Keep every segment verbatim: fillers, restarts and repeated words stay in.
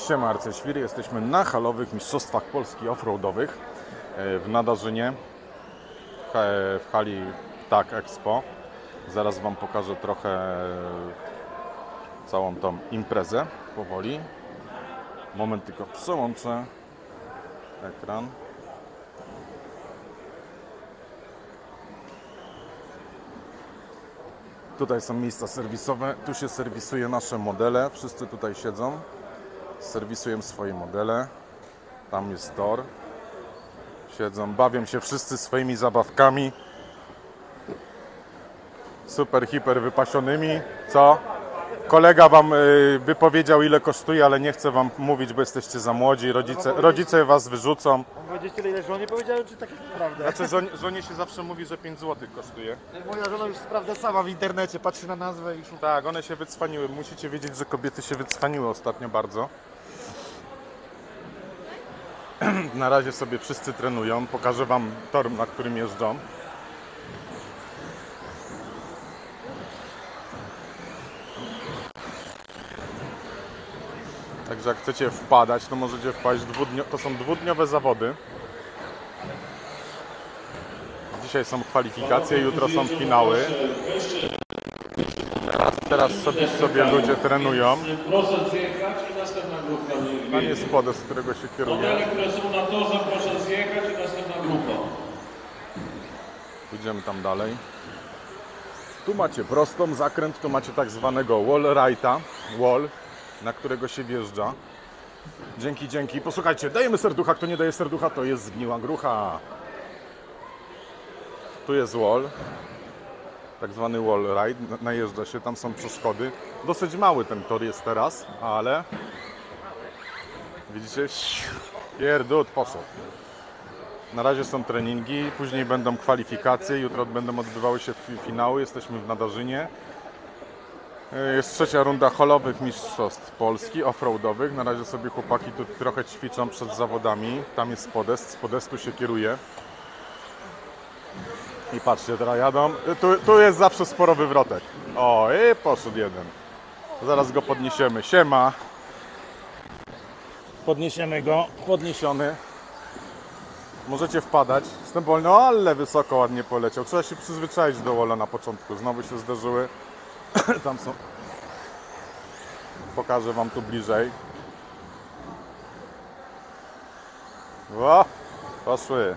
Siema, Arce Świry. Jesteśmy na halowych mistrzostwach Polski offroadowych w Nadarzynie, w hali Ptak Expo. Zaraz Wam pokażę trochę całą tą imprezę powoli. Moment, tylko przełączę ekran. Tutaj są miejsca serwisowe, tu się serwisuje nasze modele, wszyscy tutaj siedzą, serwisują swoje modele, tam jest tor, siedzą, bawią się wszyscy swoimi zabawkami, super, hiper wypasionymi, co? Kolega Wam by powiedział, ile kosztuje, ale nie chcę Wam mówić, bo jesteście za młodzi, rodzice, rodzice Was wyrzucą. Powiedzieć tyle, ile żonie powiedziałem, czy tak naprawdę? Znaczy, żonie, żonie się zawsze mówi, że pięć złotych kosztuje. Moja żona już sprawdza sama w internecie, patrzy na nazwę i szuka. Tak, one się wycwaniły. Musicie wiedzieć, że kobiety się wycwaniły ostatnio bardzo. Na razie sobie wszyscy trenują. Pokażę Wam tor, na którym jeżdżą. Także jak chcecie wpadać, to możecie wpaść. Dwudnio... To są dwudniowe zawody. Dzisiaj są kwalifikacje, jutro są finały. Teraz, teraz sobie, sobie ludzie trenują. Proszę zjechać i następna grupa. Tam jest podest, z którego się kieruje. Modele, które są na torze, proszę zjechać i następna grupa. Idziemy tam dalej. Tu macie prostą zakręt, tu macie tak zwanego wall righta, wall, na którego się wjeżdża. Dzięki, dzięki. Posłuchajcie, dajemy serducha, kto nie daje serducha, to jest zgniła grucha. Tu jest wall, tak zwany wall ride, najeżdża się, tam są przeszkody. Dosyć mały ten tor jest teraz, ale widzicie, pierdut poszedł. Na razie są treningi, później będą kwalifikacje, jutro będą odbywały się finały, jesteśmy w Nadarzynie. Jest trzecia runda holowych mistrzostw Polski, offroadowych. Na razie sobie chłopaki tu trochę ćwiczą przed zawodami. Tam jest podest, z podestu się kieruje. I patrzcie, teraz jadą. Tu, tu jest zawsze sporo wywrotek. O, i poszedł jeden. Zaraz go podniesiemy. Siema. Podniesiemy go. Podniesiony. Możecie wpadać. Jestem wolny, no ale wysoko ładnie poleciał. Trzeba się przyzwyczaić do walla na początku. Znowu się zderzyły. Tam są. Pokażę Wam tu bliżej. O, poszły.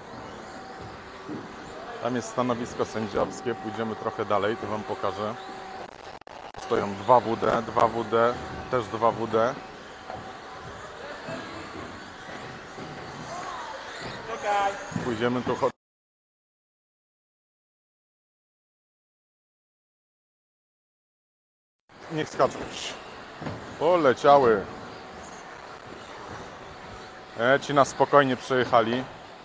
Tam jest stanowisko sędziowskie. Pójdziemy trochę dalej, to Wam pokażę. Stoją dwa W D, dwa W D, też dwa W D. Pójdziemy tu. Niech skaczą. Poleciały. E, ci na spokojnie przejechali.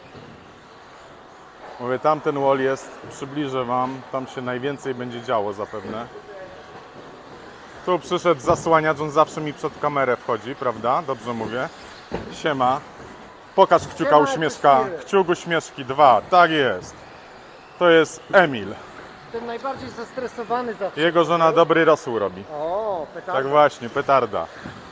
Mówię, tamten wall jest, przybliżę Wam, tam się najwięcej będzie działo zapewne. Tu przyszedł zasłaniacz, on zawsze mi przed kamerę wchodzi, prawda? Dobrze mówię. Siema. Pokaż kciuka uśmieszka. Kciuk uśmieszki dwa, tak jest. To jest Emil. Ten najbardziej zestresowany zawsze. Jego żona dobry rosół robi. O, petarda. Tak właśnie, petarda.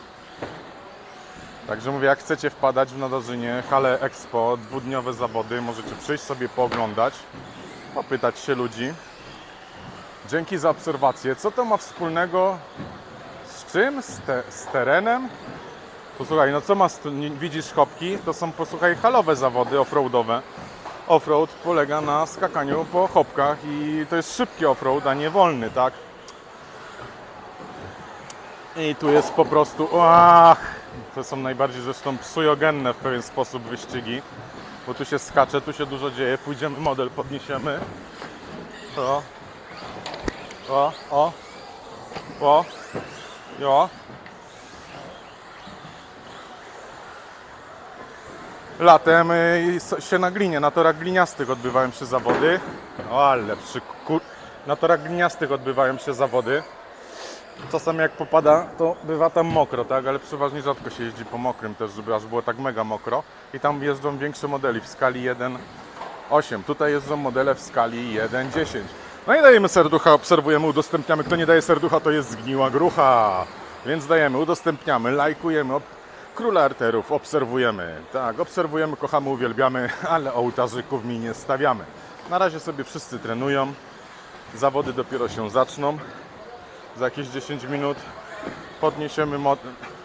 Także mówię, jak chcecie wpadać w Nadarzynie, hale Expo, dwudniowe zawody, możecie przyjść sobie pooglądać, popytać się ludzi. Dzięki za obserwację. Co to ma wspólnego z czym? Z, te, z terenem? Posłuchaj, no co ma, widzisz chopki? To są, posłuchaj, halowe zawody offroadowe. Offroad polega na skakaniu po chopkach i to jest szybki offroad, a nie wolny, tak? I tu jest po prostu, ach, to są najbardziej zresztą psujogenne w pewien sposób wyścigi, bo tu się skacze, tu się dużo dzieje, pójdziemy, model podniesiemy. O, o, o, o, o. Latem y, się na glinie, na torach gliniastych odbywają się zawody. O, ale przy kur... Na torach gliniastych odbywają się zawody. Czasami jak popada, to bywa tam mokro, tak? Ale przeważnie rzadko się jeździ po mokrym też, żeby aż było tak mega mokro. I tam jeżdżą większe modeli w skali jeden osiem. Tutaj jeżdżą modele w skali jeden dziesięć. No i dajemy serducha, obserwujemy, udostępniamy. Kto nie daje serducha, to jest zgniła grucha. Więc dajemy, udostępniamy, lajkujemy, Króla arterów obserwujemy. Tak, obserwujemy, kochamy, uwielbiamy, ale ołtarzyków mi nie stawiamy. Na razie sobie wszyscy trenują. Zawody dopiero się zaczną. Za jakieś dziesięć minut podniesiemy mod...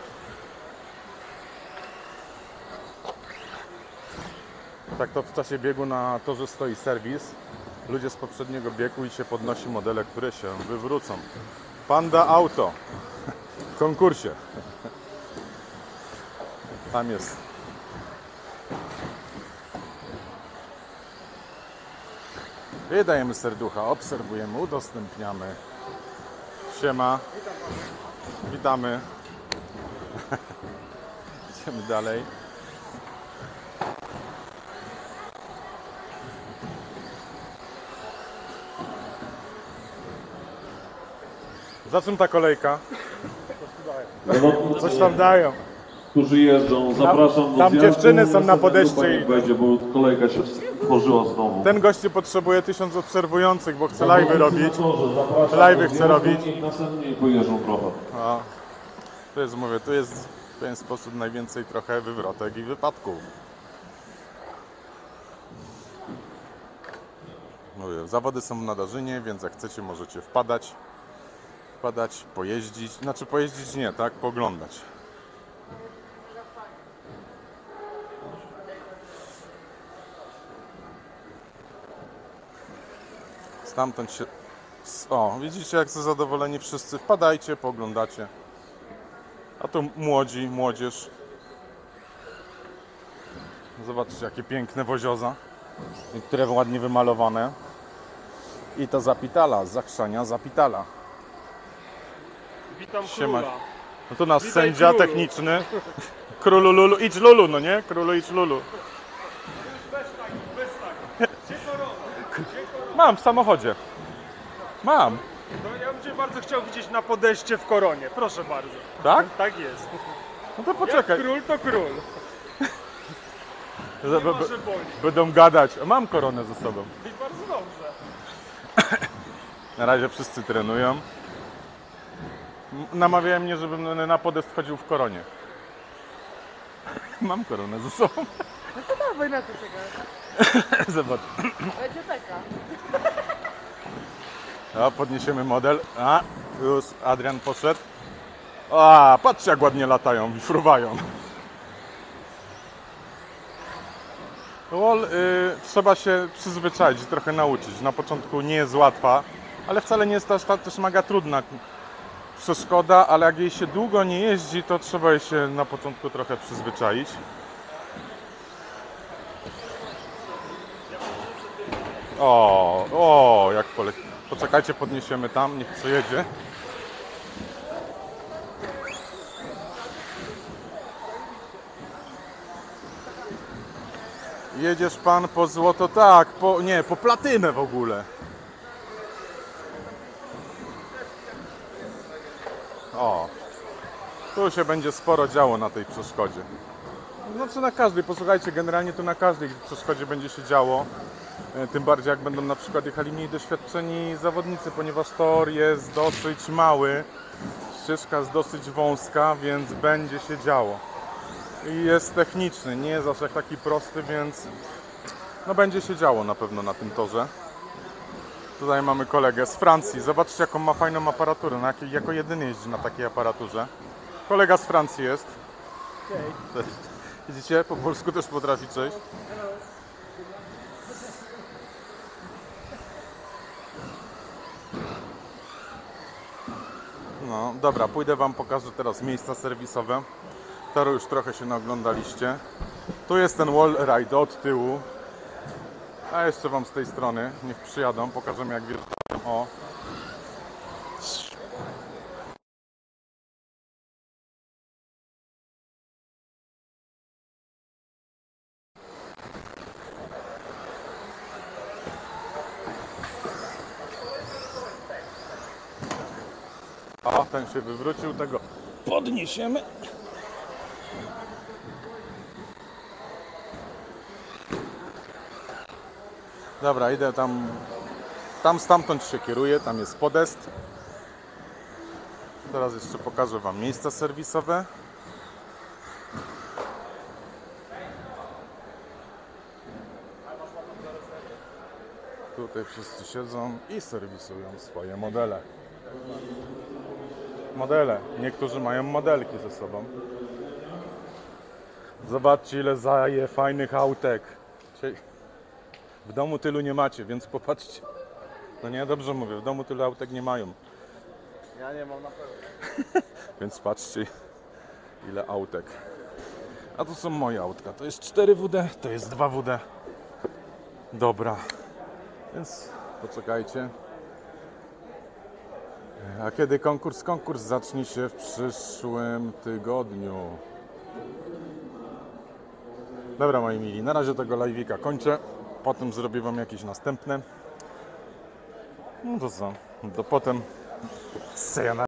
Tak to w czasie biegu na torze stoi serwis. Ludzie z poprzedniego biegu i się podnosi modele, które się wywrócą. Panda Auto w konkursie. Tam jest. I dajemy serducha, obserwujemy, udostępniamy. Siema. Witamy. Idziemy dalej. Za czym ta kolejka? Coś tam dają. Którzy jeżdżą, zapraszam do tam zjazdu. dziewczyny są na Następna podejście grupa i- niech wejdzie, bo kolejka się tworzyła znowu. Ten gościu potrzebuje tysiąc obserwujących, bo chce live'y robić. Zapraszam Live'y do chce zjazdu, robić. niech następnie pojeżdżą trochę. A, to jest, mówię, tu jest w ten sposób najwięcej trochę wywrotek i wypadków. Mówię, zawody są w Nadarzynie, więc jak chcecie, możecie wpadać. Wpadać, pojeździć. Znaczy pojeździć nie, tak? Poglądać. Stamtąd się... O, widzicie, jak są zadowoleni wszyscy. Wpadajcie, poglądacie. A tu młodzi, młodzież. Zobaczcie, jakie piękne wozioza. Niektóre ładnie wymalowane. I to Zapitala, z Zakrzania Zapitala. Witam Siema. króla. No tu nasz Witaj, sędzia królu. techniczny. Królu Lulu, idź Lulu, no nie? Królu idź Lulu. Bez tak, bez tak. Gdzie korona? Gdzie korona? Mam w samochodzie. Mam. No ja bym cię bardzo chciał widzieć na podejście w koronie. Proszę bardzo. Tak? Tak jest. No to Jak poczekaj. król to król. B- Nie b- ma, że boli. Będą gadać. A mam koronę ze sobą. I bardzo dobrze. Na razie wszyscy trenują. M- Namawiają mnie, żebym na- na podest chodził w koronie. Mam koronę ze sobą. Dawaj na to czekaj. Zobacz. Będzie taka. A, podniesiemy model. A, już Adrian poszedł. A, patrzcie, jak ładnie latają i fruwają. Wall, y, trzeba się przyzwyczaić, trochę nauczyć. Na początku nie jest łatwa, ale wcale nie jest aż ta też mega trudna przeszkoda, ale jak jej się długo nie jeździ, to trzeba jej się na początku trochę przyzwyczaić. O, o, jak poleci. Poczekajcie, podniesiemy tam, niech przejedzie. Jedziesz pan po złoto, tak, po, nie, po platynę w ogóle. O, tu się będzie sporo działo na tej przeszkodzie. Znaczy na każdej, posłuchajcie, generalnie to na każdej przeszkodzie będzie się działo. E, Tym bardziej jak będą na przykład jechali mniej doświadczeni zawodnicy, ponieważ tor jest dosyć mały, ścieżka jest dosyć wąska, więc będzie się działo. I jest techniczny, nie jest aż jak taki prosty, więc no będzie się działo na pewno na tym torze. Tutaj mamy kolegę z Francji. Zobaczcie, jaką ma fajną aparaturę. Na jakiej, jako jedyny jeździ na takiej aparaturze. Kolega z Francji jest. Cześć. Widzicie? Po polsku też potrafi cześć. No, dobra, pójdę wam pokażę teraz miejsca serwisowe. Toru już trochę się naoglądaliście. Tu jest ten wall ride od tyłu. A jeszcze wam z tej strony, niech przyjadą, pokażemy jak wjeżdżają. O. O, ten się wywrócił, tego podniesiemy. Dobra, idę tam, tam stamtąd się kieruję, tam jest podest. Teraz jeszcze pokażę wam miejsca serwisowe. Tutaj wszyscy siedzą i serwisują swoje modele. Modele. Niektórzy mają modelki ze sobą. Zobaczcie, ile zaje fajnych autek. Dzisiaj w domu tylu nie macie, więc popatrzcie. No nie, dobrze mówię, w domu tylu autek nie mają. Ja nie mam na pewno. Więc patrzcie, ile autek. A to są moje autka. To jest cztery W D, to jest dwa W D. Dobra. Więc poczekajcie. A kiedy konkurs? Konkurs zacznie się w przyszłym tygodniu. Dobra, moi mili, na razie tego live'ika kończę. Potem zrobię wam jakieś następne. No to co? To potem. Sayonara.